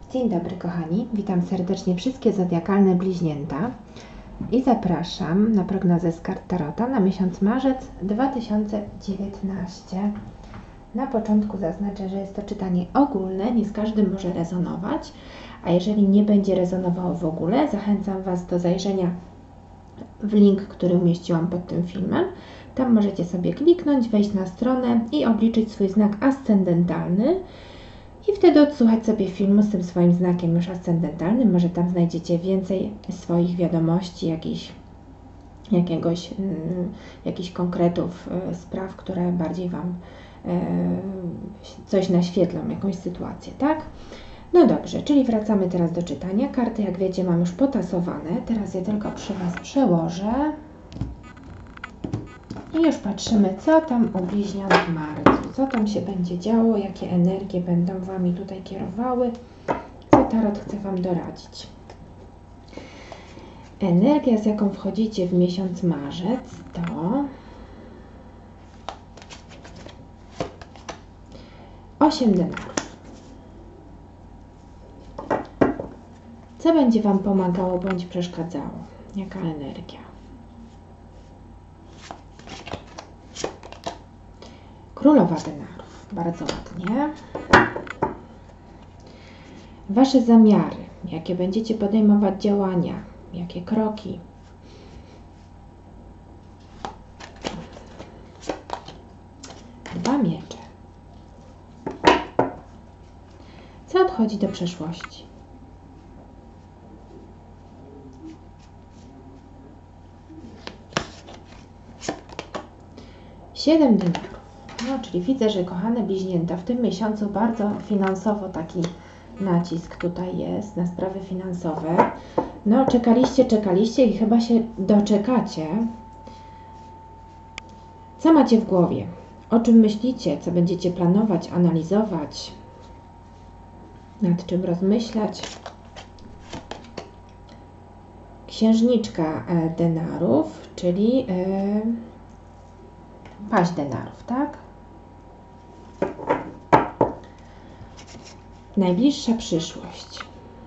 Dzień dobry kochani, witam serdecznie wszystkie zodiakalne bliźnięta i zapraszam na prognozę z kart Tarota na miesiąc marzec 2019. Na początku zaznaczę, że jest to czytanie ogólne, nie z każdym może rezonować, a jeżeli nie będzie rezonowało w ogóle, zachęcam Was do zajrzenia w link, który umieściłam pod tym filmem. Tam możecie sobie kliknąć, wejść na stronę i obliczyć swój znak ascendentalny. I wtedy odsłuchać sobie filmu z tym swoim znakiem już ascendentalnym. Może tam znajdziecie więcej swoich wiadomości, jakichś konkretów, spraw, które bardziej Wam coś naświetlą, jakąś sytuację, tak? No dobrze, czyli wracamy teraz do czytania. Karty, jak wiecie, mam już potasowane. Teraz je tylko przy Was przełożę. I już patrzymy, co tam u bliźniąt w marcu, co tam się będzie działo, jakie energie będą Wami tutaj kierowały, co Tarot chce Wam doradzić. Energia, z jaką wchodzicie w miesiąc marzec, to Osiem denarów. Co będzie Wam pomagało bądź przeszkadzało? Jaka energia? Królowa denarów, bardzo ładnie. Wasze zamiary, jakie będziecie podejmować działania, jakie kroki. Dwa miecze. Co odchodzi do przeszłości? Siedem denarów. No, czyli widzę, że kochane bliźnięta, w tym miesiącu bardzo finansowo taki nacisk tutaj jest na sprawy finansowe. No, czekaliście i chyba się doczekacie. Co macie w głowie? O czym myślicie? Co będziecie planować, analizować? Nad czym rozmyślać? Księżniczka denarów, czyli paź denarów, tak? Najbliższa przyszłość.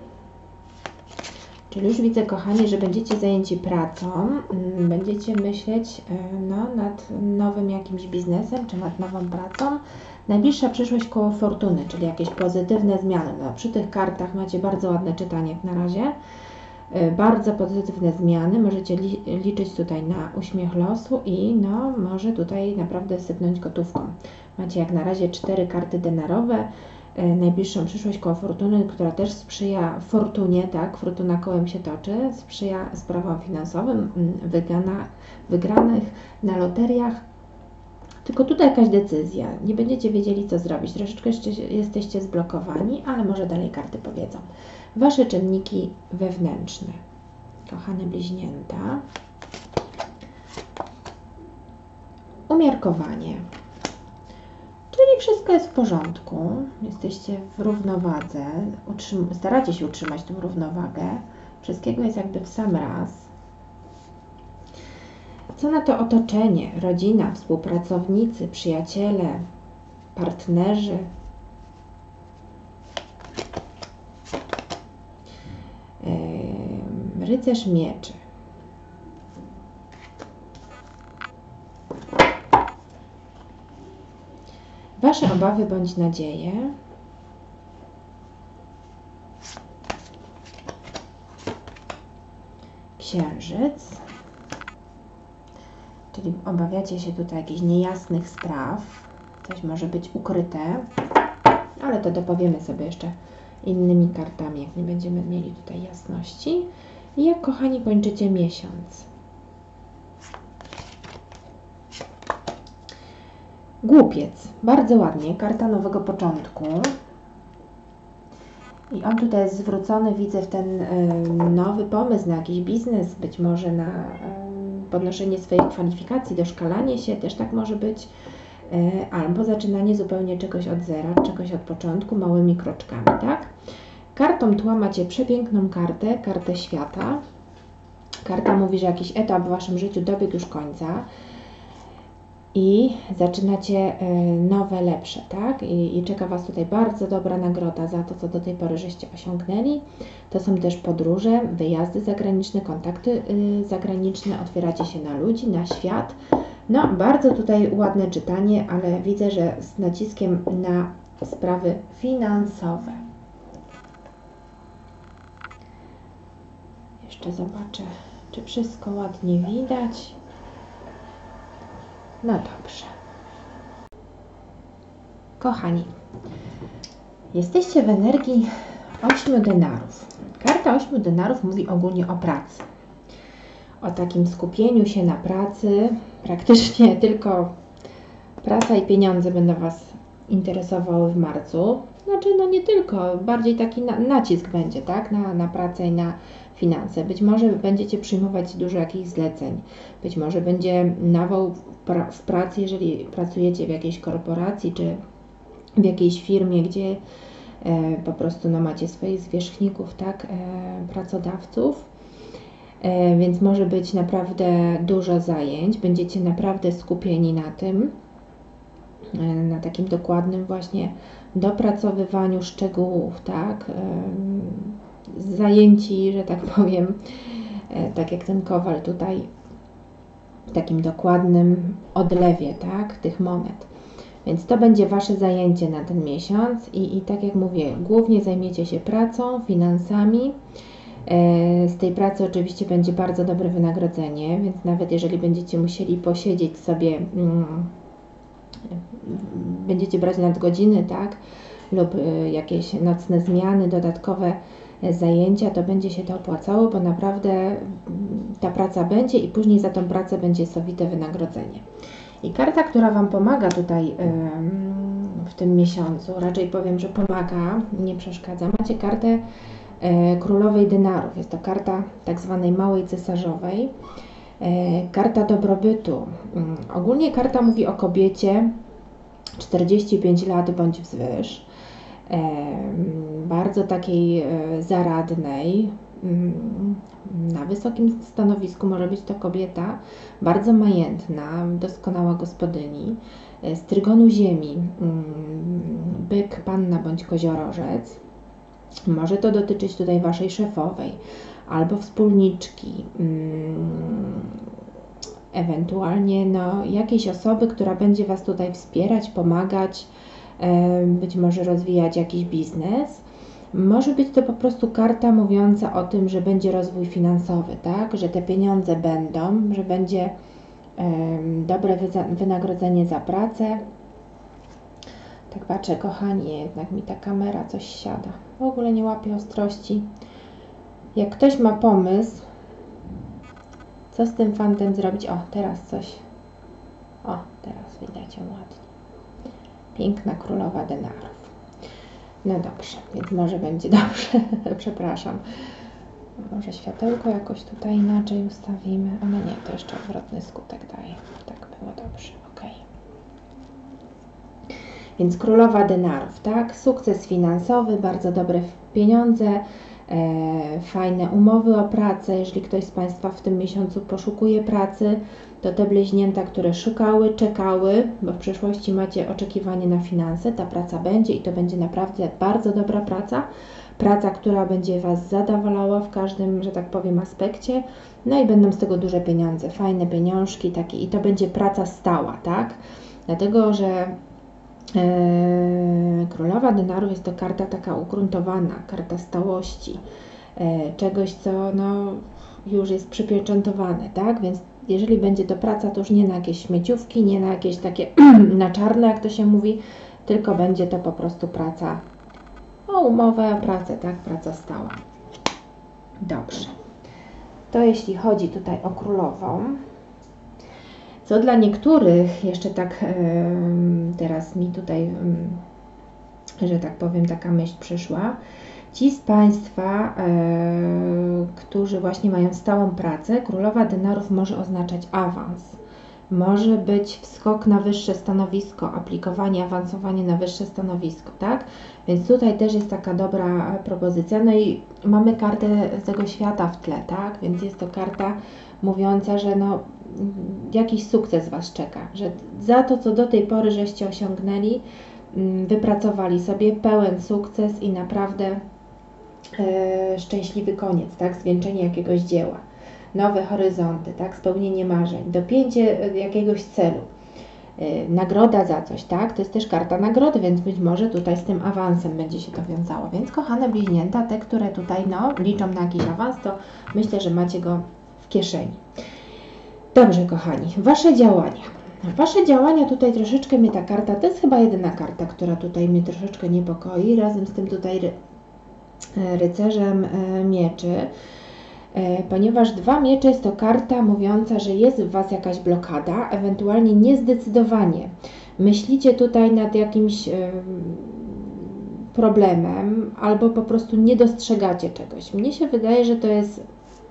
Czyli już widzę, kochani, że będziecie zajęci pracą, będziecie myśleć nad nowym jakimś biznesem, czy nad nową pracą. Najbliższa przyszłość koło fortuny, czyli jakieś pozytywne zmiany. No, przy tych kartach macie bardzo ładne czytanie jak na razie. Bardzo pozytywne zmiany. Możecie liczyć tutaj na uśmiech losu i no, może tutaj naprawdę sypnąć gotówką. Macie jak na razie 4 karty denarowe. Najbliższą przyszłość koło fortuny, która też sprzyja fortunie, tak? Fortuna kołem się toczy, sprzyja sprawom finansowym, wygranych na loteriach. Tylko tutaj jakaś decyzja. Nie będziecie wiedzieli, co zrobić. Troszeczkę jeszcze jesteście zblokowani, ale może dalej karty powiedzą. Wasze czynniki wewnętrzne. Kochane bliźnięta. Umiarkowanie. Czyli wszystko jest w porządku. Jesteście w równowadze. Staracie się utrzymać tą równowagę. Wszystkiego jest jakby w sam raz. Co na to otoczenie? Rodzina, współpracownicy, przyjaciele, partnerzy. Rycerz mieczy. Wasze obawy bądź nadzieje. Księżyc. Czyli obawiacie się tutaj jakichś niejasnych spraw. Coś może być ukryte, ale to dopowiemy sobie jeszcze innymi kartami, jak nie będziemy mieli tutaj jasności. I jak, kochani, kończycie miesiąc? Głupiec. Bardzo ładnie. Karta nowego początku. I on tutaj jest zwrócony, widzę, w ten nowy pomysł na jakiś biznes, być może na podnoszenie swoich kwalifikacji, doszkalanie się, też tak może być, albo zaczynanie zupełnie czegoś od zera, czegoś od początku, małymi kroczkami, tak? Kartą tła macie przepiękną kartę, kartę świata. Karta mówi, że jakiś etap w Waszym życiu dobiegł już końca. i zaczynacie nowe, lepsze, tak? I czeka Was tutaj bardzo dobra nagroda za to, co do tej pory żeście osiągnęli. To są też podróże, wyjazdy zagraniczne, kontakty zagraniczne, otwieracie się na ludzi, na świat. No, bardzo tutaj ładne czytanie, ale widzę, że z naciskiem na sprawy finansowe. Jeszcze zobaczę, czy wszystko ładnie widać. No dobrze. Kochani, jesteście w energii 8 denarów. Karta 8 denarów mówi ogólnie o pracy. O takim skupieniu się na pracy. Praktycznie tylko praca i pieniądze będą Was interesowały w marcu. Znaczy, no nie tylko, bardziej taki nacisk będzie, tak? Na pracę i na finanse. Być może będziecie przyjmować dużo jakichś zleceń. Być może będzie nawał w pracy, jeżeli pracujecie w jakiejś korporacji, czy w jakiejś firmie, gdzie po prostu no, macie swoich zwierzchników, tak? Pracodawców. Więc może być naprawdę dużo zajęć. Będziecie naprawdę skupieni na tym, na takim dokładnym właśnie dopracowywaniu szczegółów, tak? Zajęci, że tak powiem, tak jak ten kowal tutaj, w takim dokładnym odlewie, tak? Tych monet. Więc to będzie Wasze zajęcie na ten miesiąc i tak jak mówię, głównie zajmiecie się pracą, finansami. Z tej pracy oczywiście będzie bardzo dobre wynagrodzenie, więc nawet jeżeli będziecie musieli posiedzieć sobie, będziecie brać nadgodziny, tak, lub jakieś nocne zmiany, dodatkowe zajęcia, to będzie się to opłacało, bo naprawdę ta praca będzie i później za tą pracę będzie sowite wynagrodzenie. I karta, która Wam pomaga tutaj w tym miesiącu, raczej powiem, że pomaga, nie przeszkadza. Macie kartę Królowej Denarów. Jest to karta tak zwanej Małej Cesarzowej. Karta dobrobytu. Ogólnie karta mówi o kobiecie 45 lat bądź wzwyż. Bardzo takiej zaradnej. Na wysokim stanowisku może być to kobieta bardzo majętna, doskonała gospodyni, z trygonu ziemi, byk, panna bądź koziorożec. Może to dotyczyć tutaj Waszej szefowej albo wspólniczki, ewentualnie no, jakiejś osoby, która będzie Was tutaj wspierać, pomagać, być może rozwijać jakiś biznes. Może być to po prostu karta mówiąca o tym, że będzie rozwój finansowy, tak? Że te pieniądze będą, że będzie dobre wynagrodzenie za pracę. Tak patrzę, kochani, jednak mi ta kamera coś siada. W ogóle nie łapie ostrości. Jak ktoś ma pomysł, co z tym fantem zrobić? O, teraz coś. O, teraz widać ją ładnie. Piękna Królowa Denarów. No dobrze, więc może będzie dobrze. Przepraszam. Może światełko jakoś tutaj inaczej ustawimy. Ale nie, to jeszcze odwrotny skutek daje. Tak było dobrze, ok. Więc Królowa Denarów, tak? Sukces finansowy, bardzo dobre pieniądze, fajne umowy o pracę. Jeżeli ktoś z Państwa w tym miesiącu poszukuje pracy, to te bliźnięta, które szukały, czekały, bo w przyszłości macie oczekiwanie na finanse, ta praca będzie i to będzie naprawdę bardzo dobra praca. Praca, która będzie Was zadowalała w każdym, że tak powiem, aspekcie. No i będą z tego duże pieniądze, fajne pieniążki takie i to będzie praca stała, tak? Dlatego, że Królowa Denarów jest to karta taka ugruntowana, karta stałości, czegoś, co no, już jest przypieczętowane, tak? Więc jeżeli będzie to praca, to już nie na jakieś śmieciówki, nie na jakieś takie na czarno, jak to się mówi, tylko będzie to po prostu praca o umowę o pracę, tak? Praca stała. Dobrze. To jeśli chodzi tutaj o Królową. Co dla niektórych, jeszcze tak teraz mi tutaj, że tak powiem, taka myśl przyszła. Ci z Państwa, którzy właśnie mają stałą pracę, Królowa Denarów może oznaczać awans. może być wskok na wyższe stanowisko, aplikowanie, awansowanie na wyższe stanowisko, tak? Więc tutaj też jest taka dobra propozycja. No i mamy kartę tego świata w tle, tak? Więc jest to karta mówiąca, że no, jakiś sukces Was czeka, że za to, co do tej pory żeście osiągnęli, wypracowali sobie pełen sukces i naprawdę szczęśliwy koniec, tak? Zwieńczenie jakiegoś dzieła, nowe horyzonty, tak? Spełnienie marzeń, dopięcie jakiegoś celu, nagroda za coś, tak? To jest też karta nagrody, więc być może tutaj z tym awansem będzie się to wiązało. Więc kochane bliźnięta, te, które tutaj no, liczą na jakiś awans, to myślę, że macie go w kieszeni. Dobrze, kochani, Wasze działania. Wasze działania tutaj troszeczkę mnie ta karta, to jest chyba jedyna karta, która tutaj mnie troszeczkę niepokoi, razem z tym tutaj rycerzem mieczy, ponieważ 2 miecze jest to karta mówiąca, że jest w Was jakaś blokada, ewentualnie niezdecydowanie. Myślicie tutaj nad jakimś problemem albo po prostu nie dostrzegacie czegoś. Mnie się wydaje, że to jest,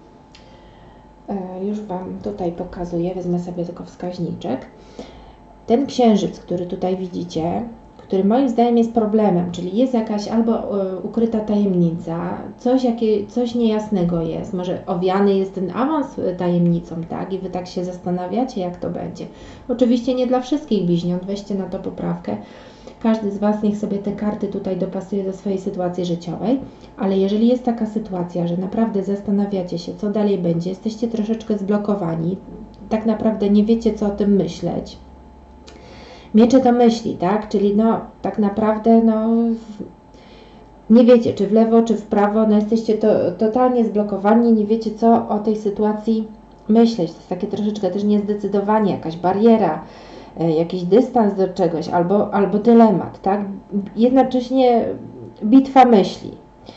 już Wam tutaj pokazuję, wezmę sobie tylko wskaźniczek. Ten księżyc, który tutaj widzicie, który moim zdaniem jest problemem, czyli jest jakaś albo ukryta tajemnica, coś niejasnego jest, może owiany jest ten awans tajemnicą, tak? I Wy tak się zastanawiacie, jak to będzie. Oczywiście nie dla wszystkich bliźniąt, weźcie na to poprawkę. Każdy z Was niech sobie te karty tutaj dopasuje do swojej sytuacji życiowej, ale jeżeli jest taka sytuacja, że naprawdę zastanawiacie się, co dalej będzie, jesteście troszeczkę zblokowani, tak naprawdę nie wiecie, co o tym myśleć. Miecze to myśli, tak? Czyli no tak naprawdę no nie wiecie, czy w lewo, czy w prawo, no jesteście totalnie zblokowani, nie wiecie, co o tej sytuacji myśleć. To jest takie troszeczkę też niezdecydowanie, jakaś bariera, jakiś dystans do czegoś, albo dylemat, tak? Jednocześnie bitwa myśli.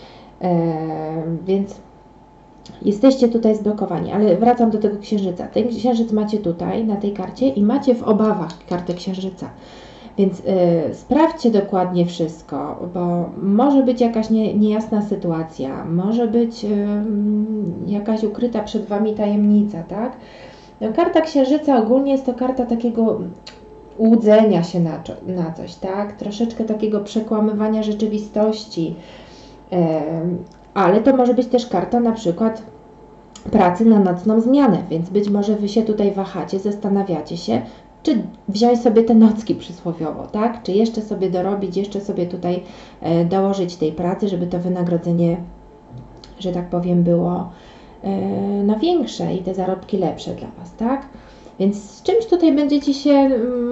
Więc jesteście tutaj zblokowani, ale wracam do tego księżyca. Ten księżyc macie tutaj na tej karcie i macie w obawach kartę księżyca. Więc sprawdźcie dokładnie wszystko, bo może być jakaś niejasna sytuacja, może być jakaś ukryta przed Wami tajemnica, tak? No, karta księżyca ogólnie jest to karta takiego łudzenia się na coś, tak? Troszeczkę takiego przekłamywania rzeczywistości, ale to może być też karta na przykład pracy na nocną zmianę, więc być może Wy się tutaj wahacie, zastanawiacie się, czy wziąć sobie te nocki przysłowiowo, tak? Czy jeszcze sobie dorobić, jeszcze sobie tutaj dołożyć tej pracy, żeby to wynagrodzenie, że tak powiem, było no większe i te zarobki lepsze dla Was, tak? Więc z czymś tutaj będziecie się,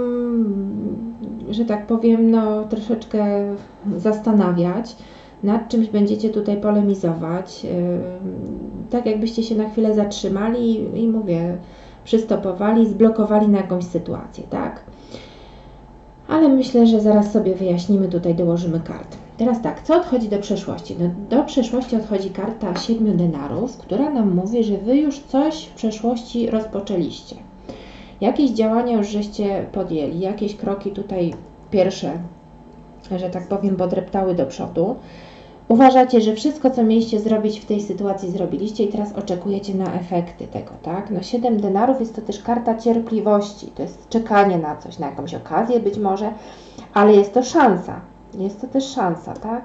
że tak powiem, no troszeczkę zastanawiać, nad czymś będziecie tutaj polemizować, tak jakbyście się na chwilę zatrzymali i mówię, przystopowali, zblokowali na jakąś sytuację, tak? Ale myślę, że zaraz sobie wyjaśnimy, tutaj dołożymy kart. Teraz tak, co odchodzi do przeszłości? No, do przeszłości odchodzi karta 7 denarów, która nam mówi, że Wy już coś w przeszłości rozpoczęliście. Jakieś działania już żeście podjęli, jakieś kroki tutaj pierwsze, że tak powiem, podreptały do przodu. Uważacie, że wszystko, co mieliście zrobić w tej sytuacji, zrobiliście i teraz oczekujecie na efekty tego, tak? No 7 denarów jest to też karta cierpliwości, to jest czekanie na coś, na jakąś okazję być może, ale jest to szansa, jest to też szansa, tak?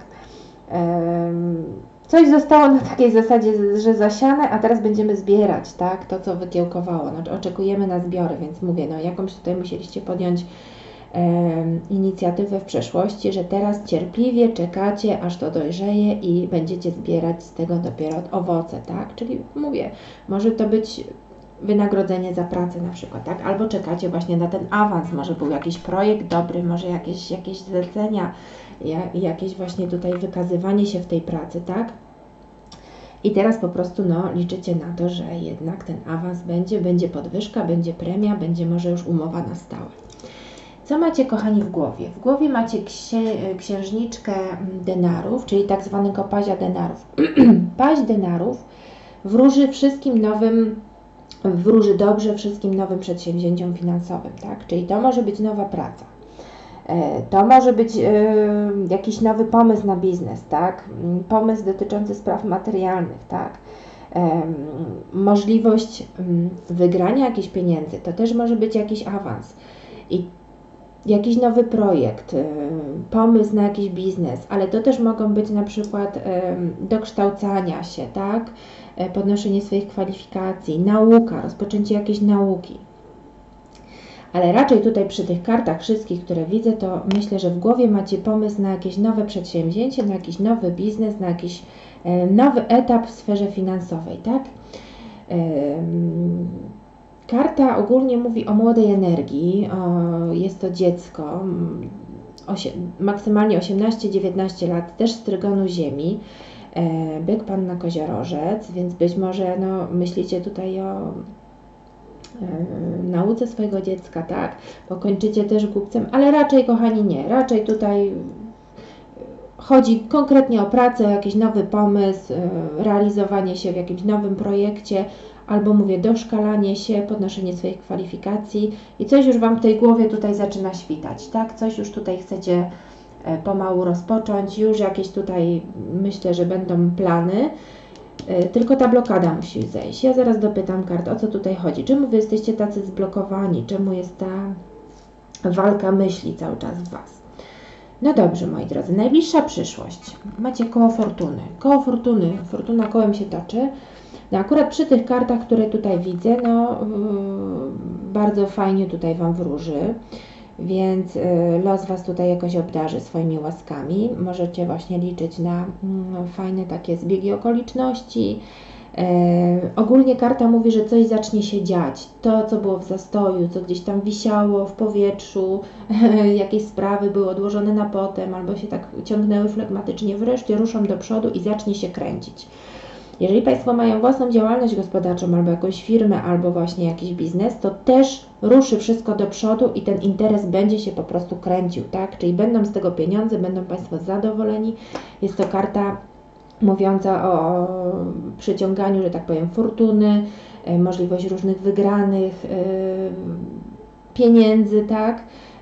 Coś zostało na takiej zasadzie, że zasiane, a teraz będziemy zbierać, tak? To, co wykiełkowało, no, oczekujemy na zbiory, więc mówię, no jakąś tutaj musieliście podjąć inicjatywę w przeszłości, że teraz cierpliwie czekacie, aż to dojrzeje i będziecie zbierać z tego dopiero owoce, tak? Czyli mówię, może to być wynagrodzenie za pracę na przykład, tak? Albo czekacie właśnie na ten awans, może był jakiś projekt dobry, może jakieś zlecenia, jakieś właśnie tutaj wykazywanie się w tej pracy, tak? I teraz po prostu no, liczycie na to, że jednak ten awans będzie podwyżka, będzie premia, będzie może już umowa na stałe. Co macie, kochani, w głowie? W głowie macie księżniczkę denarów, czyli tak zwanego pazia denarów. Paź denarów wróży dobrze wszystkim nowym przedsięwzięciom finansowym, tak? Czyli to może być nowa praca. To może być jakiś nowy pomysł na biznes, tak? Pomysł dotyczący spraw materialnych, tak? możliwość wygrania jakichś pieniędzy, to też może być jakiś awans i jakiś nowy projekt, pomysł na jakiś biznes, ale to też mogą być na przykład dokształcania się, tak? Podnoszenie swoich kwalifikacji, nauka, rozpoczęcie jakiejś nauki. Ale raczej tutaj przy tych kartach wszystkich, które widzę, to myślę, że w głowie macie pomysł na jakieś nowe przedsięwzięcie, na jakiś nowy biznes, na jakiś nowy etap w sferze finansowej, tak? Karta ogólnie mówi o młodej energii, jest to dziecko, maksymalnie 18-19 lat, też z trygonu Ziemi, byk, panna, koziorożec, więc być może myślicie tutaj o nauce swojego dziecka, tak, bo kończycie też głupcem, ale raczej, kochani, nie, raczej tutaj chodzi konkretnie o pracę, o jakiś nowy pomysł, realizowanie się w jakimś nowym projekcie, albo mówię, doszkalanie się, podnoszenie swoich kwalifikacji i coś już Wam w tej głowie tutaj zaczyna świtać, tak? Coś już tutaj chcecie pomału rozpocząć, już jakieś tutaj myślę, że będą plany, tylko ta blokada musi zejść. Ja zaraz dopytam kart, o co tutaj chodzi. Czemu Wy jesteście tacy zblokowani? Czemu jest ta walka myśli cały czas w Was? No dobrze, moi drodzy, najbliższa przyszłość. Macie koło fortuny. Koło fortuny, fortuna kołem się toczy. No akurat przy tych kartach, które tutaj widzę, bardzo fajnie tutaj Wam wróży, więc los Was tutaj jakoś obdarzy swoimi łaskami. Możecie właśnie liczyć na fajne takie zbiegi okoliczności. Ogólnie karta mówi, że coś zacznie się dziać. To, co było w zastoju, co gdzieś tam wisiało w powietrzu, jakieś sprawy były odłożone na potem, albo się tak ciągnęły flegmatycznie, wreszcie ruszą do przodu i zacznie się kręcić. Jeżeli Państwo mają własną działalność gospodarczą, albo jakąś firmę, albo właśnie jakiś biznes, to też ruszy wszystko do przodu i ten interes będzie się po prostu kręcił, tak? Czyli będą z tego pieniądze, będą Państwo zadowoleni. Jest to karta mówiąca o przyciąganiu, że tak powiem, fortuny, możliwość różnych wygranych pieniędzy, tak?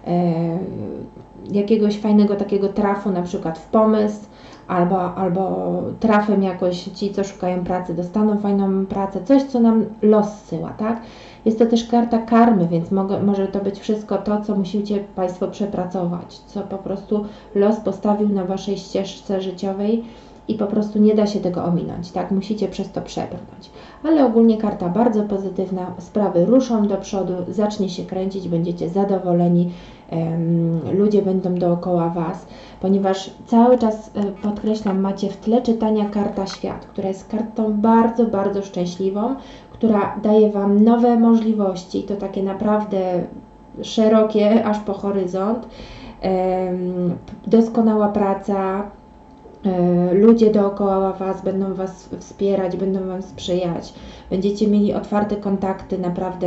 Jakiegoś fajnego takiego trafu, na przykład w pomysł, albo trafem jakoś ci, co szukają pracy, dostaną fajną pracę, coś, co nam los zsyła, tak? Jest to też karta karmy, więc może to być wszystko to, co musicie Państwo przepracować, co po prostu los postawił na Waszej ścieżce życiowej i po prostu nie da się tego ominąć, tak? Musicie przez to przebrnąć. Ale ogólnie karta bardzo pozytywna, sprawy ruszą do przodu, zacznie się kręcić, będziecie zadowoleni, ludzie będą dookoła Was, ponieważ cały czas, podkreślam, macie w tle czytania karta świat, która jest kartą bardzo, bardzo szczęśliwą, która daje Wam nowe możliwości, to takie naprawdę szerokie, aż po horyzont, doskonała praca, ludzie dookoła Was będą Was wspierać, będą Wam sprzyjać, będziecie mieli otwarte kontakty naprawdę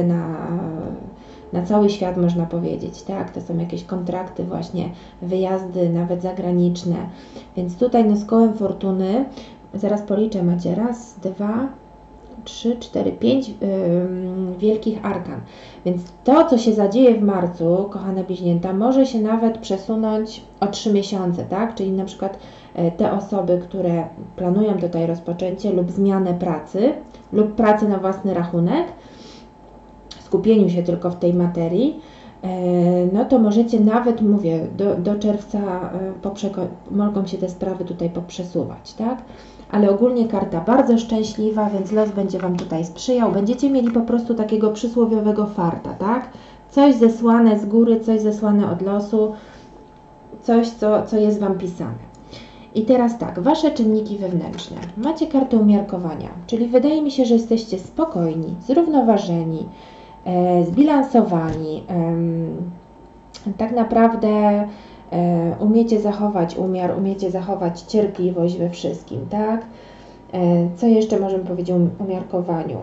na cały świat, można powiedzieć, tak? To są jakieś kontrakty właśnie, wyjazdy, nawet zagraniczne, więc tutaj z kołem fortuny, zaraz policzę, macie 1, 2, 3, 4, 5 wielkich arkan, więc to, co się zadzieje w marcu, kochane bliźnięta, może się nawet przesunąć o 3 miesiące, tak? Czyli na przykład te osoby, które planują tutaj rozpoczęcie lub zmianę pracy, lub pracę na własny rachunek, skupieniu się tylko w tej materii, no to możecie nawet, mówię, do czerwca mogą się te sprawy tutaj poprzesuwać, tak? Ale ogólnie karta bardzo szczęśliwa, więc los będzie Wam tutaj sprzyjał. Będziecie mieli po prostu takiego przysłowiowego farta, tak? Coś zesłane z góry, coś zesłane od losu, coś, co jest Wam pisane. I teraz tak, Wasze czynniki wewnętrzne. Macie kartę umiarkowania, czyli wydaje mi się, że jesteście spokojni, zrównoważeni, zbilansowani, tak naprawdę umiecie zachować umiar, umiecie zachować cierpliwość we wszystkim, tak? Co jeszcze możemy powiedzieć o umiarkowaniu?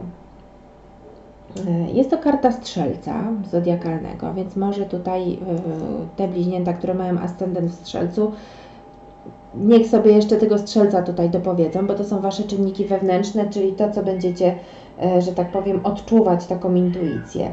Jest to karta strzelca zodiakalnego, więc może tutaj te bliźnięta, które mają ascendent w strzelcu, niech sobie jeszcze tego strzelca tutaj dopowiedzą, bo to są Wasze czynniki wewnętrzne, czyli to, co będziecie, że tak powiem, odczuwać, taką intuicję.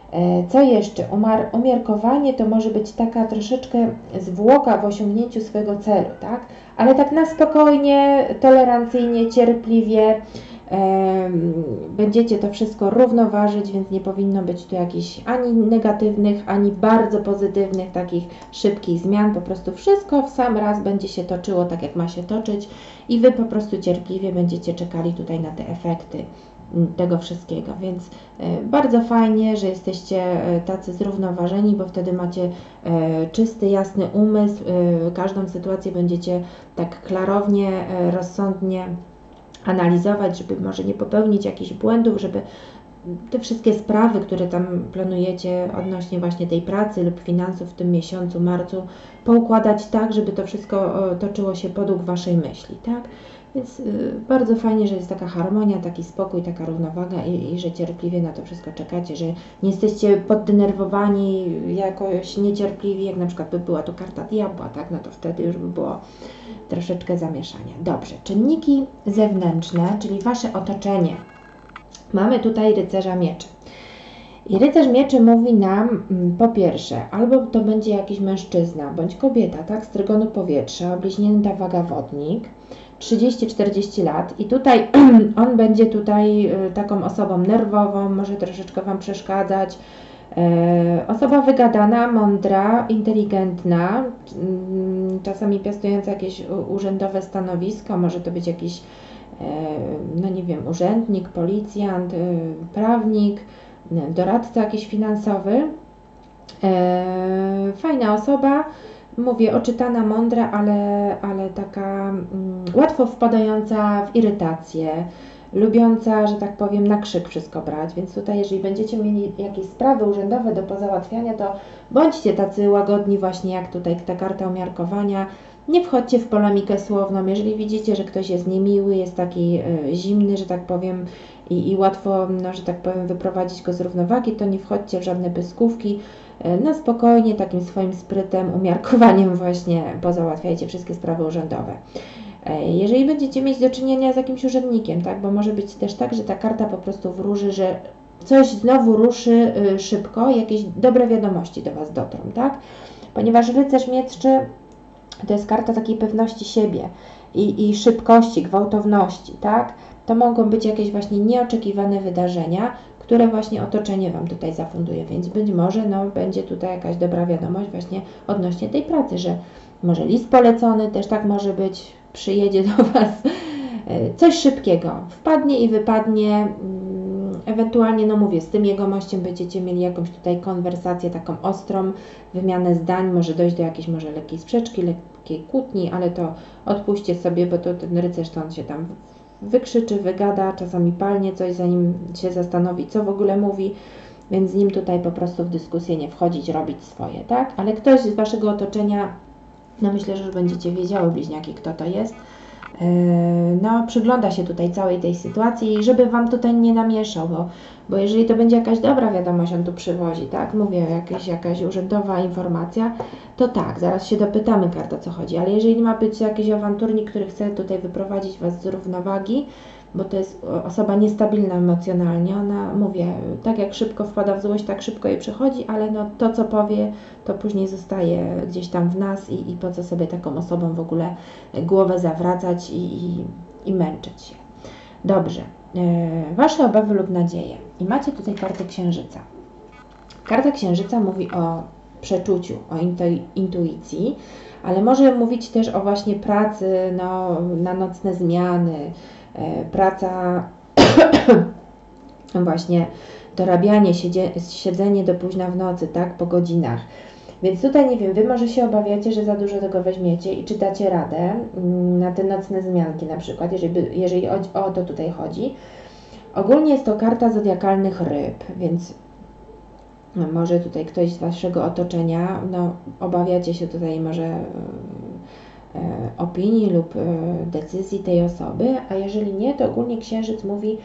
Co jeszcze? Umiarkowanie to może być taka troszeczkę zwłoka w osiągnięciu swojego celu, tak? Ale tak na spokojnie, tolerancyjnie, cierpliwie będziecie to wszystko równoważyć, więc nie powinno być tu jakichś ani negatywnych, ani bardzo pozytywnych, takich szybkich zmian. Po prostu wszystko w sam raz będzie się toczyło tak, jak ma się toczyć i Wy po prostu cierpliwie będziecie czekali tutaj na te efekty tego wszystkiego, więc bardzo fajnie, że jesteście tacy zrównoważeni, bo wtedy macie czysty, jasny umysł, każdą sytuację będziecie tak klarownie, rozsądnie analizować, żeby może nie popełnić jakichś błędów, żeby te wszystkie sprawy, które tam planujecie odnośnie właśnie tej pracy lub finansów w tym miesiącu, marcu, poukładać tak, żeby to wszystko toczyło się podług Waszej myśli, tak? Więc bardzo fajnie, że jest taka harmonia, taki spokój, taka równowaga i że cierpliwie na to wszystko czekacie, że nie jesteście poddenerwowani, jakoś niecierpliwi, jak na przykład by była tu karta diabła, tak? No to wtedy już by było troszeczkę zamieszania. Dobrze, czynniki zewnętrzne, czyli Wasze otoczenie. Mamy tutaj rycerza mieczy. I rycerz mieczy mówi nam, po pierwsze, albo to będzie jakiś mężczyzna, bądź kobieta, tak, z trygonu powietrza, bliźnięta waga wodnik, 30-40 lat i tutaj on będzie tutaj taką osobą nerwową, może troszeczkę Wam przeszkadzać, osoba wygadana, mądra, inteligentna, czasami piastująca jakieś urzędowe stanowisko, może to być jakiś, no nie wiem, urzędnik, policjant, prawnik, doradca jakiś finansowy. Fajna osoba, mówię, oczytana, mądra, ale taka łatwo wpadająca w irytację, lubiąca, że tak powiem, na krzyk wszystko brać, więc tutaj jeżeli będziecie mieli jakieś sprawy urzędowe do pozałatwiania, to bądźcie tacy łagodni właśnie jak tutaj ta karta umiarkowania, nie wchodźcie w polemikę słowną, jeżeli widzicie, że ktoś jest niemiły, jest taki zimny, że tak powiem i łatwo, no, że tak powiem, wyprowadzić go z równowagi, to nie wchodźcie w żadne pyskówki, no spokojnie, takim swoim sprytem, umiarkowaniem właśnie pozałatwiajcie wszystkie sprawy urzędowe. Jeżeli będziecie mieć do czynienia z jakimś urzędnikiem, tak, bo może być też tak, że ta karta po prostu wróży, że coś znowu ruszy szybko, jakieś dobre wiadomości do Was dotrą, tak, ponieważ rycerz mieczy to jest karta takiej pewności siebie i szybkości, gwałtowności, tak, to mogą być jakieś właśnie nieoczekiwane wydarzenia, które właśnie otoczenie Wam tutaj zafunduje, więc być może no, będzie tutaj jakaś dobra wiadomość właśnie odnośnie tej pracy, że może list polecony, też tak może być, przyjedzie do Was coś szybkiego, wpadnie i wypadnie, ewentualnie, no mówię, z tym jegomościem będziecie mieli jakąś tutaj konwersację taką ostrą, wymianę zdań, może dojść do jakiejś może lekkiej sprzeczki, lekkiej kłótni, ale to odpuśćcie sobie, bo to ten rycerz to on się tam wykrzyczy, wygada, czasami palnie coś, zanim się zastanowi, co w ogóle mówi, więc z nim tutaj po prostu w dyskusję nie wchodzić, robić swoje, tak? Ale ktoś z Waszego otoczenia, no myślę, że już będziecie wiedziały bliźniaki, kto to jest, no przygląda się tutaj całej tej sytuacji, żeby Wam tutaj nie namieszał, bo jeżeli to będzie jakaś dobra wiadomość, on tu przywozi, tak, mówię, jakaś urzędowa informacja, to tak, zaraz się dopytamy kart, o co chodzi, ale jeżeli ma być jakiś awanturnik, który chce tutaj wyprowadzić Was z równowagi, bo to jest osoba niestabilna emocjonalnie, ona, mówię, tak jak szybko wpada w złość, tak szybko jej przychodzi, ale no to, co powie, to później zostaje gdzieś tam w nas i po co sobie taką osobą w ogóle głowę zawracać i męczyć się. Dobrze, Wasze obawy lub nadzieje. I macie tutaj kartę księżyca. Karta księżyca mówi o przeczuciu, o intuicji, ale może mówić też o właśnie pracy no, na nocne zmiany, praca, właśnie dorabianie, siedzenie do późna w nocy, tak, po godzinach. Więc tutaj, nie wiem, Wy może się obawiacie, że za dużo tego weźmiecie i czy dacie radę na te nocne zmianki na przykład, jeżeli o to tutaj chodzi. Ogólnie jest to karta zodiakalnych ryb, więc może tutaj ktoś z Waszego otoczenia, no obawiacie się tutaj może opinii lub decyzji tej osoby, a jeżeli nie, to ogólnie księżyc mówi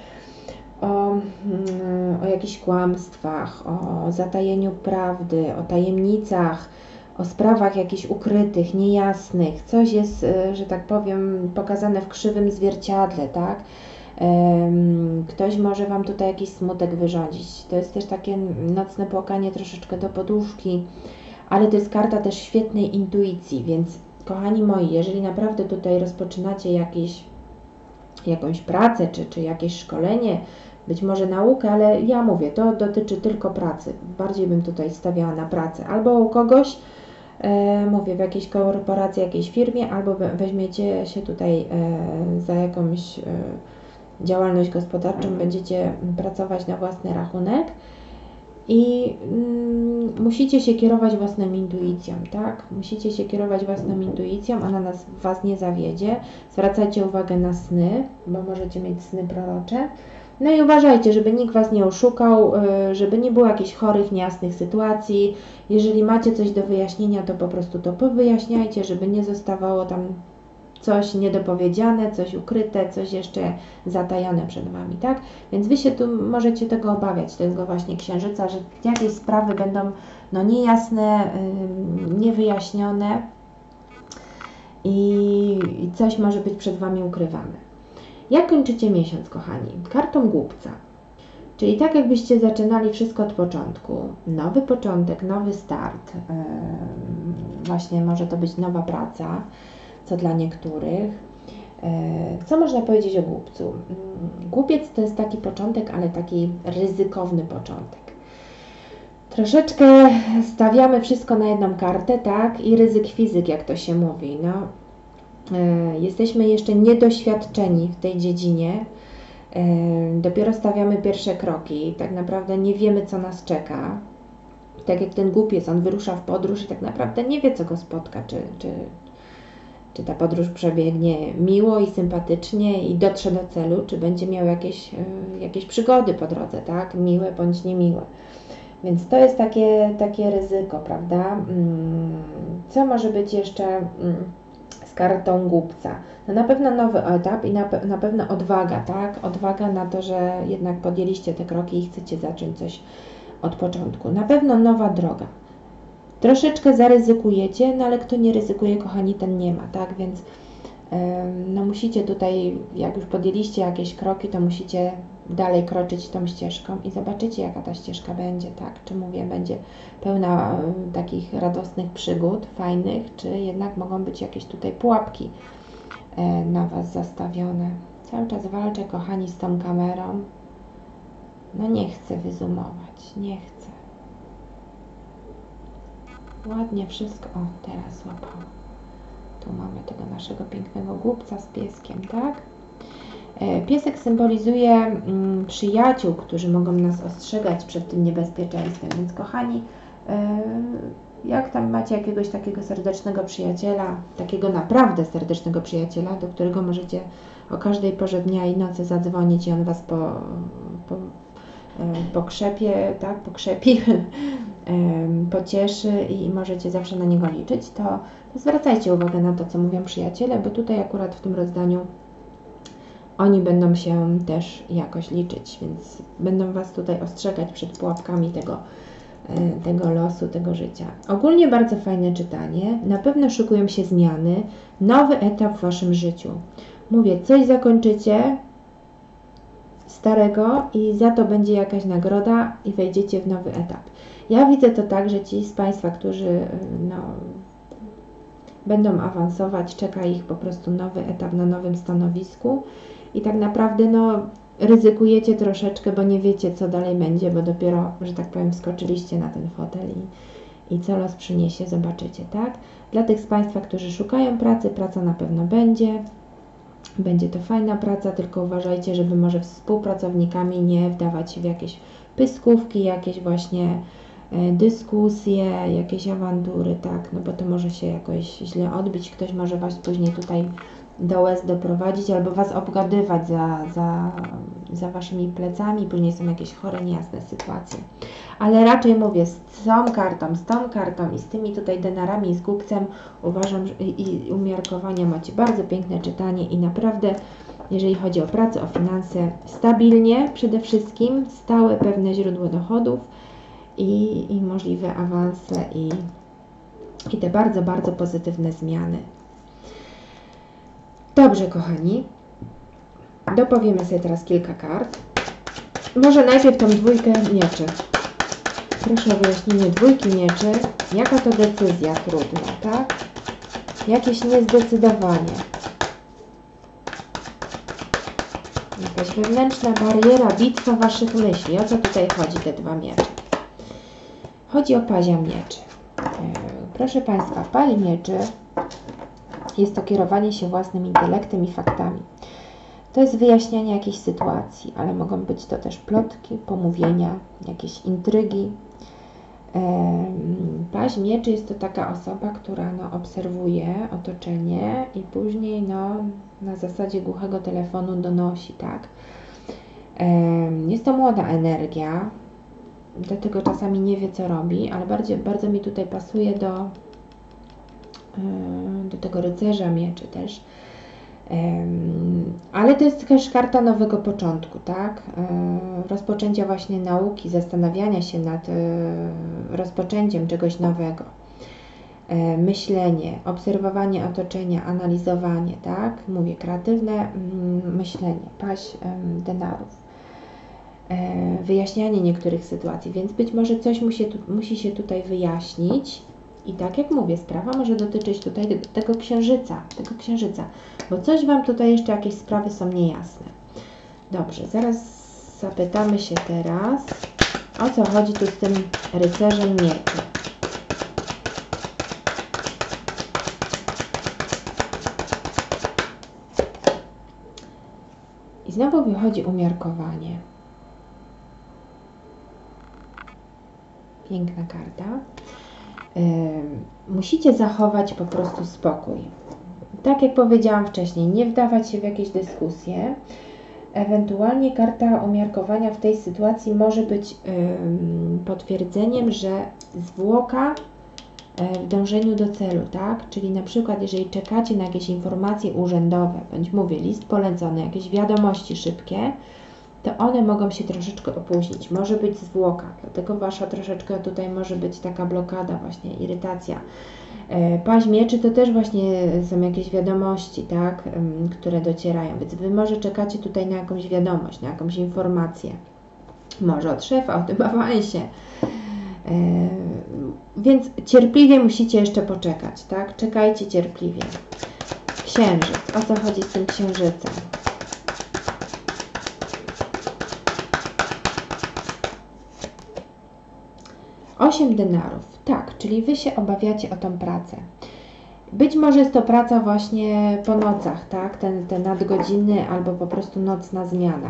o jakichś kłamstwach, o zatajeniu prawdy, o tajemnicach, o sprawach jakichś ukrytych, niejasnych, coś jest, że tak powiem, pokazane w krzywym zwierciadle, tak? Ktoś może Wam tutaj jakiś smutek wyrządzić. To jest też takie nocne płakanie troszeczkę do poduszki, ale to jest karta też świetnej intuicji, więc kochani moi, jeżeli naprawdę tutaj rozpoczynacie jakąś pracę, czy jakieś szkolenie, być może naukę, ale ja mówię, to dotyczy tylko pracy. Bardziej bym tutaj stawiała na pracę. Albo u kogoś, mówię, w jakiejś korporacji, jakiejś firmie, albo weźmiecie się tutaj za jakąś działalność gospodarczą, będziecie pracować na własny rachunek i musicie się kierować własną intuicją, tak? Musicie się kierować własną intuicją, ona Was nie zawiedzie. Zwracajcie uwagę na sny, bo możecie mieć sny prorocze. No i uważajcie, żeby nikt Was nie oszukał, żeby nie było jakichś chorych, niejasnych sytuacji. Jeżeli macie coś do wyjaśnienia, to po prostu to powyjaśniajcie, żeby nie zostawało tam coś niedopowiedziane, coś ukryte, coś jeszcze zatajone przed Wami, tak? Więc Wy się tu możecie tego obawiać, tego właśnie księżyca, że jakieś sprawy będą niejasne, niewyjaśnione i coś może być przed Wami ukrywane. Jak kończycie miesiąc, kochani? Kartą głupca. Czyli tak jakbyście zaczynali wszystko od początku. Nowy początek, nowy start. Właśnie może to być nowa praca, co dla niektórych. Co można powiedzieć o głupcu? Głupiec to jest taki początek, ale taki ryzykowny początek. Troszeczkę stawiamy wszystko na jedną kartę, tak? I ryzyk fizyk, jak to się mówi. Jesteśmy jeszcze niedoświadczeni w tej dziedzinie. Dopiero stawiamy pierwsze kroki. Tak naprawdę nie wiemy, co nas czeka. Tak jak ten głupiec, on wyrusza w podróż i tak naprawdę nie wie, co go spotka, czy ta podróż przebiegnie miło i sympatycznie i dotrze do celu, czy będzie miał jakieś przygody po drodze, tak? Miłe bądź niemiłe. Więc to jest takie ryzyko, prawda? Co może być jeszcze z kartą głupca? No na pewno nowy etap i na pewno odwaga, tak? Odwaga na to, że jednak podjęliście te kroki i chcecie zacząć coś od początku. Na pewno nowa droga. Troszeczkę zaryzykujecie, no ale kto nie ryzykuje, kochani, ten nie ma, tak? Więc musicie tutaj, jak już podjęliście jakieś kroki, to musicie dalej kroczyć tą ścieżką i zobaczycie, jaka ta ścieżka będzie, tak? Czy mówię, będzie pełna takich radosnych przygód, fajnych, czy jednak mogą być jakieś tutaj pułapki na Was zastawione. Cały czas walczę, kochani, z tą kamerą. No nie chcę wyzoomować, nie chcę. Ładnie wszystko. O, teraz złapało. Tu mamy tego naszego pięknego głupca z pieskiem, tak? Piesek symbolizuje przyjaciół, którzy mogą nas ostrzegać przed tym niebezpieczeństwem. Więc kochani, jak tam macie jakiegoś takiego serdecznego przyjaciela, takiego naprawdę serdecznego przyjaciela, do którego możecie o każdej porze dnia i nocy zadzwonić i on Was pokrzepie, tak? Pokrzepi, pocieszy i możecie zawsze na niego liczyć, to zwracajcie uwagę na to, co mówią przyjaciele, bo tutaj akurat w tym rozdaniu oni będą się też jakoś liczyć, więc będą Was tutaj ostrzegać przed pułapkami tego losu, tego życia. Ogólnie bardzo fajne czytanie. Na pewno szykują się zmiany, nowy etap w Waszym życiu. Mówię, coś zakończycie starego i za to będzie jakaś nagroda i wejdziecie w nowy etap. Ja widzę to tak, że ci z Państwa, którzy będą awansować, czeka ich po prostu nowy etap na nowym stanowisku i tak naprawdę ryzykujecie troszeczkę, bo nie wiecie, co dalej będzie, bo dopiero, że tak powiem, skoczyliście na ten fotel i co los przyniesie, zobaczycie, tak? Dla tych z Państwa, którzy szukają pracy, praca na pewno będzie. Będzie to fajna praca, tylko uważajcie, żeby może z współpracownikami nie wdawać się w jakieś pyskówki, jakieś właśnie dyskusje, jakieś awantury, tak, bo to może się jakoś źle odbić, ktoś może Was później tutaj do łez doprowadzić albo Was obgadywać za Waszymi plecami, później są jakieś chore, niejasne sytuacje. Ale raczej mówię, z tą kartą i z tymi tutaj denarami i z głupcem uważam, że i umiarkowania macie bardzo piękne czytanie i naprawdę, jeżeli chodzi o pracę, o finanse, stabilnie przede wszystkim, stałe, pewne źródło dochodów i możliwe awanse i te bardzo, bardzo pozytywne zmiany. Dobrze, kochani. Dopowiemy sobie teraz kilka kart. Może najpierw tą dwójkę mieczy. Proszę o wyjaśnienie dwójki mieczy. Jaka to decyzja trudna, tak? Jakieś niezdecydowanie. Jakaś wewnętrzna bariera, bitwa waszych myśli. O co tutaj chodzi, te dwa miecze? Chodzi o pazia mieczy. Proszę Państwa, paź mieczy jest to kierowanie się własnym intelektem i faktami. To jest wyjaśnianie jakiejś sytuacji, ale mogą być to też plotki, pomówienia, jakieś intrygi. Paź mieczy jest to taka osoba, która obserwuje otoczenie i później na zasadzie głuchego telefonu donosi, tak? Jest to młoda energia, dlatego czasami nie wie, co robi, ale bardzo mi tutaj pasuje do tego rycerza mieczy też. Ale to jest też karta nowego początku, tak? Rozpoczęcia właśnie nauki, zastanawiania się nad rozpoczęciem czegoś nowego. Myślenie, obserwowanie otoczenia, analizowanie, tak? Mówię, kreatywne myślenie, paź denarów. Wyjaśnianie niektórych sytuacji, więc być może coś musi się tutaj wyjaśnić. I tak jak mówię, sprawa może dotyczyć tutaj tego księżyca, bo coś Wam tutaj jeszcze jakieś sprawy są niejasne. Dobrze, zaraz zapytamy się teraz, o co chodzi tu z tym rycerzem mieczy. I znowu wychodzi umiarkowanie. Piękna karta. Musicie zachować po prostu spokój. Tak jak powiedziałam wcześniej, nie wdawać się w jakieś dyskusje. Ewentualnie karta umiarkowania w tej sytuacji może być potwierdzeniem, że zwłoka w dążeniu do celu, tak? Czyli na przykład jeżeli czekacie na jakieś informacje urzędowe, bądź mówię, list polecony, jakieś wiadomości szybkie, to one mogą się troszeczkę opóźnić. Może być zwłoka, dlatego Wasza troszeczkę tutaj może być taka blokada, właśnie irytacja. Paź mieczy to też właśnie są jakieś wiadomości, tak, które docierają, więc Wy może czekacie tutaj na jakąś wiadomość, na jakąś informację. Może od szefa, o tym awansie. Więc cierpliwie musicie jeszcze poczekać, tak? Czekajcie cierpliwie. Księżyc. O co chodzi z tym księżycem? Osiem denarów. Tak, czyli Wy się obawiacie o tą pracę. Być może jest to praca właśnie po nocach, tak? Te nadgodziny albo po prostu nocna zmiana.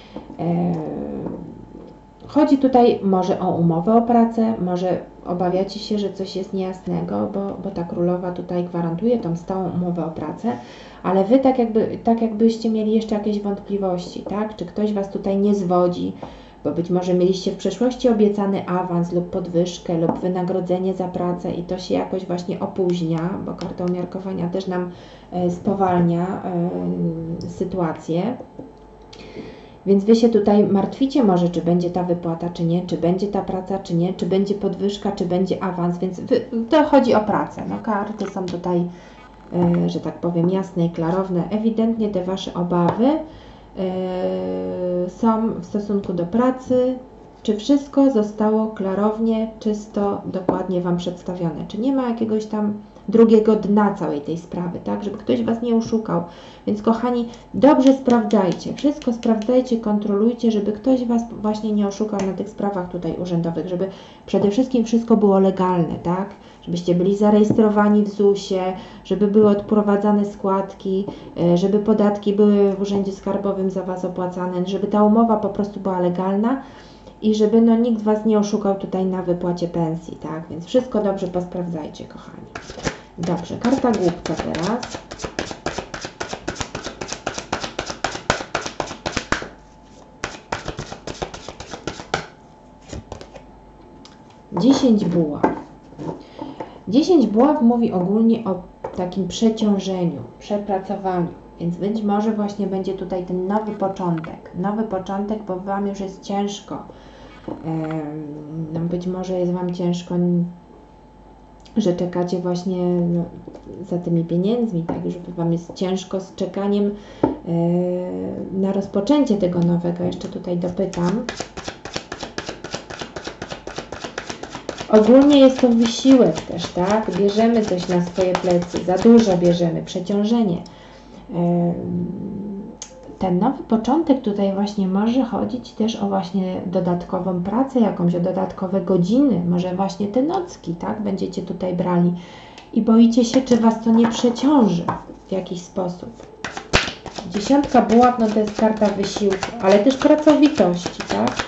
Chodzi tutaj może o umowę o pracę, może obawiacie się, że coś jest niejasnego, bo ta królowa tutaj gwarantuje tą stałą umowę o pracę, ale Wy tak jakbyście mieli jeszcze jakieś wątpliwości, tak? Czy ktoś Was tutaj nie zwodzi, bo być może mieliście w przeszłości obiecany awans lub podwyżkę lub wynagrodzenie za pracę i to się jakoś właśnie opóźnia, bo karta umiarkowania też nam spowalnia sytuację. Więc Wy się tutaj martwicie może, czy będzie ta wypłata, czy nie, czy będzie ta praca, czy nie, czy będzie podwyżka, czy będzie awans, więc to chodzi o pracę. No, karty są tutaj, że tak powiem, jasne i klarowne. Ewidentnie te Wasze obawy są w stosunku do pracy, czy wszystko zostało klarownie, czysto, dokładnie Wam przedstawione, czy nie ma jakiegoś tam drugiego dna całej tej sprawy, tak, żeby ktoś Was nie oszukał. Więc kochani, dobrze sprawdzajcie, wszystko sprawdzajcie, kontrolujcie, żeby ktoś Was właśnie nie oszukał na tych sprawach tutaj urzędowych, żeby przede wszystkim wszystko było legalne, tak, żebyście byli zarejestrowani w ZUS-ie, żeby były odprowadzane składki, żeby podatki były w Urzędzie Skarbowym za Was opłacane, żeby ta umowa po prostu była legalna i żeby nikt Was nie oszukał tutaj na wypłacie pensji, tak, więc wszystko dobrze posprawdzajcie, kochani. Dobrze, karta głupca teraz. Dziesięć buław. 10 buław mówi ogólnie o takim przeciążeniu, przepracowaniu, więc być może właśnie będzie tutaj ten nowy początek, bo Wam już jest ciężko, być może jest Wam ciężko, że czekacie właśnie za tymi pieniędzmi, tak, już Wam jest ciężko z czekaniem na rozpoczęcie tego nowego. Jeszcze tutaj dopytam. Ogólnie jest to wysiłek też, tak? Bierzemy coś na swoje plecy, za dużo bierzemy, przeciążenie. Ten nowy początek tutaj właśnie może chodzić też o właśnie dodatkową pracę, jakąś o dodatkowe godziny, może właśnie te nocki, tak? Będziecie tutaj brali i boicie się, czy Was to nie przeciąży w jakiś sposób. 10 buław, no to jest karta wysiłku, ale też pracowitości, tak?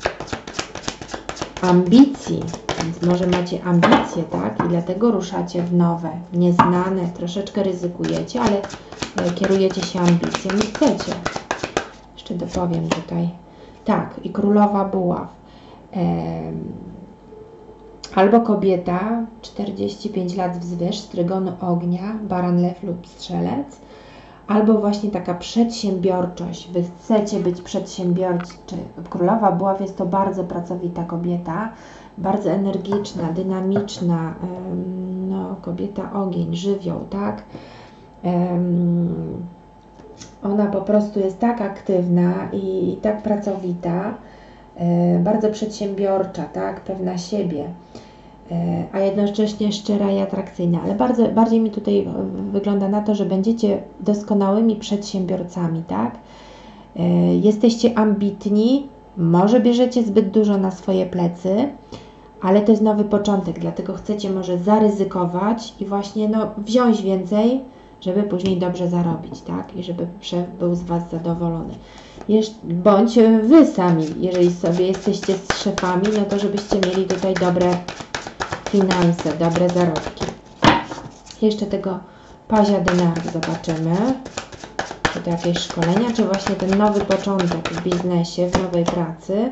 Ambicji, więc może macie ambicje, tak? I dlatego ruszacie w nowe, nieznane, troszeczkę ryzykujecie, ale kierujecie się ambicją i chcecie. Jeszcze dopowiem tutaj. Tak, i królowa buław. Albo kobieta, 45 lat wzwyż, z trygonu ognia, baran, lew lub strzelec. Albo właśnie taka przedsiębiorczość. Wy chcecie być przedsiębiorcy. Królowa buław jest to bardzo pracowita kobieta, bardzo energiczna, dynamiczna, no, kobieta ogień, żywioł, tak? Ona po prostu jest tak aktywna i tak pracowita, bardzo przedsiębiorcza, tak? Pewna siebie, a jednocześnie szczera i atrakcyjna. Ale bardziej mi tutaj wygląda na to, że będziecie doskonałymi przedsiębiorcami, tak? Jesteście ambitni, może bierzecie zbyt dużo na swoje plecy, ale to jest nowy początek, dlatego chcecie może zaryzykować i właśnie no, wziąć więcej, żeby później dobrze zarobić, tak? I żeby szef był z Was zadowolony. Bądź Wy sami, jeżeli sobie jesteście z szefami, no to żebyście mieli tutaj dobre finanse, dobre zarobki. Jeszcze tego pazia denarów zobaczymy. Czy to jakieś szkolenia, czy właśnie ten nowy początek w biznesie, w nowej pracy.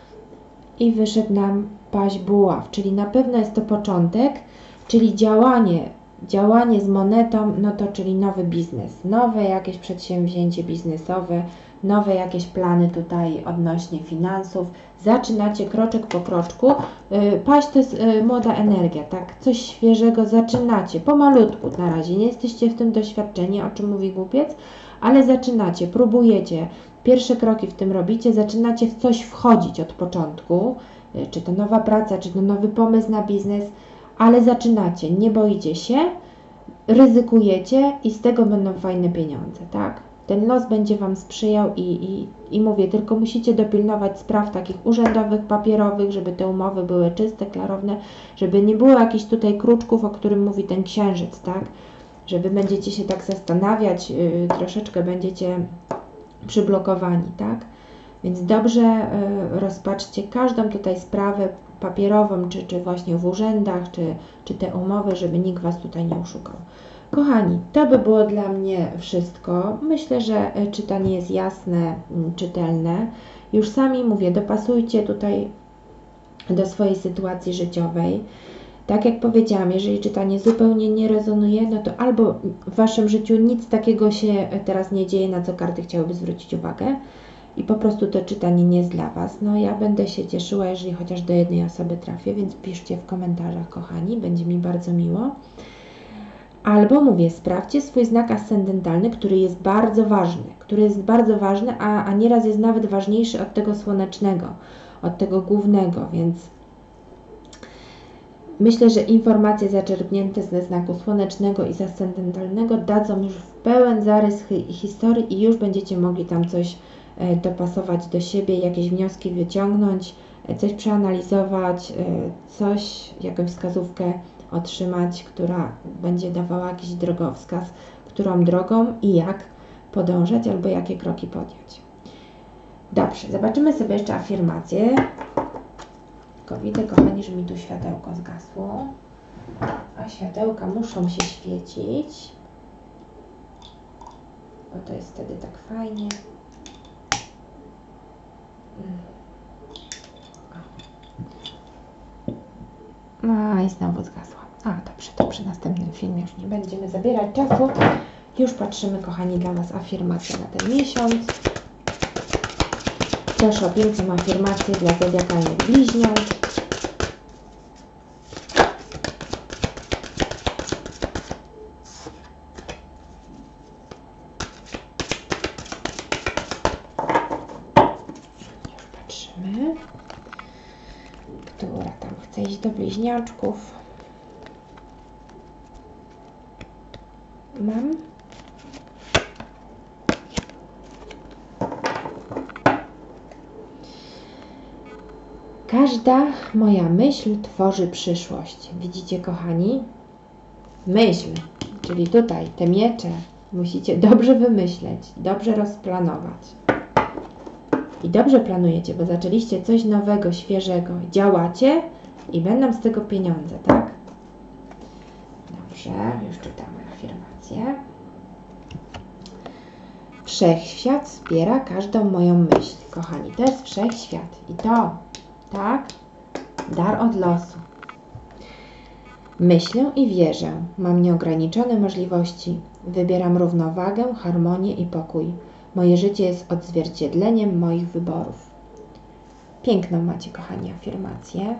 I wyszedł nam paź buław, czyli na pewno jest to początek, czyli działanie z monetą, no to czyli nowy biznes, nowe jakieś przedsięwzięcie biznesowe, nowe jakieś plany tutaj odnośnie finansów. Zaczynacie kroczek po kroczku. Paź to jest młoda energia, tak? Coś świeżego zaczynacie, pomalutku na razie. Nie jesteście w tym doświadczeni, o czym mówi głupiec, ale zaczynacie, próbujecie. Pierwsze kroki w tym robicie, zaczynacie w coś wchodzić od początku. Czy to nowa praca, czy to nowy pomysł na biznes, ale zaczynacie, nie boicie się, ryzykujecie i z tego będą fajne pieniądze, tak? Ten los będzie Wam sprzyjał i mówię, tylko musicie dopilnować spraw takich urzędowych, papierowych, żeby te umowy były czyste, klarowne, żeby nie było jakichś tutaj kruczków, o którym mówi ten księżyc, tak? Że Wy będziecie się tak zastanawiać, troszeczkę będziecie przyblokowani, tak? Więc dobrze rozpatrzcie każdą tutaj sprawę papierową, czy właśnie w urzędach, czy te umowy, żeby nikt Was tutaj nie oszukał. Kochani, to by było dla mnie wszystko. Myślę, że czytanie jest jasne, czytelne. Już sami mówię, dopasujcie tutaj do swojej sytuacji życiowej. Tak jak powiedziałam, jeżeli czytanie zupełnie nie rezonuje, no to albo w Waszym życiu nic takiego się teraz nie dzieje, na co karty chciałyby zwrócić uwagę i po prostu to czytanie nie jest dla Was. No ja będę się cieszyła, jeżeli chociaż do jednej osoby trafię, więc piszcie w komentarzach, kochani, będzie mi bardzo miło. Albo mówię, sprawdźcie swój znak ascendentalny, który jest bardzo ważny, a nieraz jest nawet ważniejszy od tego słonecznego, od tego głównego, więc myślę, że informacje zaczerpnięte ze znaku słonecznego i z ascendentalnego dadzą już w pełen zarys historii i już będziecie mogli tam coś dopasować do siebie, jakieś wnioski wyciągnąć, coś przeanalizować, jakąś wskazówkę otrzymać, która będzie dawała jakiś drogowskaz, którą drogą i jak podążać albo jakie kroki podjąć. Dobrze, zobaczymy sobie jeszcze afirmacje. Tylko widzę, kochani, że mi tu światełko zgasło, a światełka muszą się świecić, bo to jest wtedy tak fajnie. No i znowu zgasła. A dobrze, to przy następnym filmie już nie będziemy zabierać czasu. Już patrzymy, kochani, dla Was afirmacje na ten miesiąc. Proszę o piękną afirmację dla zodiakalnych bliźniąt. która tam chce iść do bliźniaczków. Mam. Każda moja myśl tworzy przyszłość. Widzicie, kochani? Myśl, czyli tutaj te miecze musicie dobrze wymyśleć, dobrze rozplanować. I dobrze planujecie, bo zaczęliście coś nowego, świeżego. Działacie i będą z tego pieniądze, tak? Dobrze, już czytamy afirmację. Wszechświat wspiera każdą moją myśl. Kochani, to jest wszechświat. I to, tak? Dar od losu. Myślę i wierzę. Mam nieograniczone możliwości. Wybieram równowagę, harmonię i pokój. Moje życie jest odzwierciedleniem moich wyborów. Piękną macie, kochani, afirmację.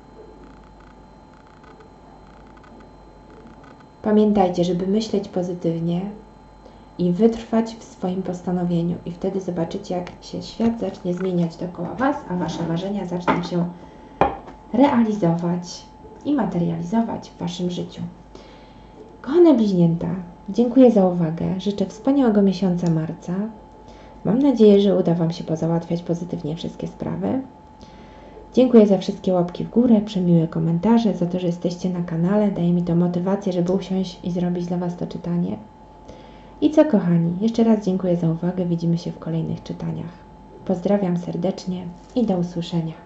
Pamiętajcie, żeby myśleć pozytywnie i wytrwać w swoim postanowieniu. I wtedy zobaczycie, jak się świat zacznie zmieniać dookoła Was, a Wasze marzenia zaczną się realizować i materializować w Waszym życiu. Kochane bliźnięta, dziękuję za uwagę. Życzę wspaniałego miesiąca marca. Mam nadzieję, że uda Wam się pozałatwiać pozytywnie wszystkie sprawy. Dziękuję za wszystkie łapki w górę, przemiłe komentarze, za to, że jesteście na kanale. Daje mi to motywację, żeby usiąść i zrobić dla Was to czytanie. I co, kochani, jeszcze raz dziękuję za uwagę. Widzimy się w kolejnych czytaniach. Pozdrawiam serdecznie i do usłyszenia.